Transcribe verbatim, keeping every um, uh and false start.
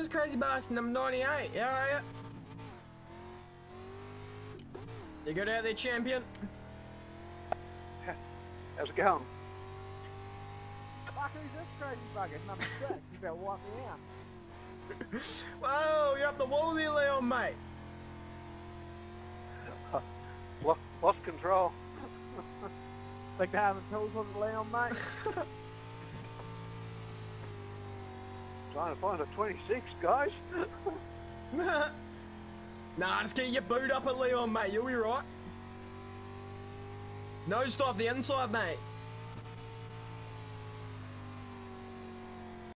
this crazy bastard number ninety-eight. How are you? You good out there, champion? How's it going? Fuck, who's this crazy bugger? Number six. You better wipe me out. Whoa, you're up the wall there, Leon, mate. Lost, lost control. Think they haven't tools on the Leon, mate? Trying to find a twenty-six, guys. Nah, just get your boot up at Leon, mate. You'll be right. No, stop the inside, mate.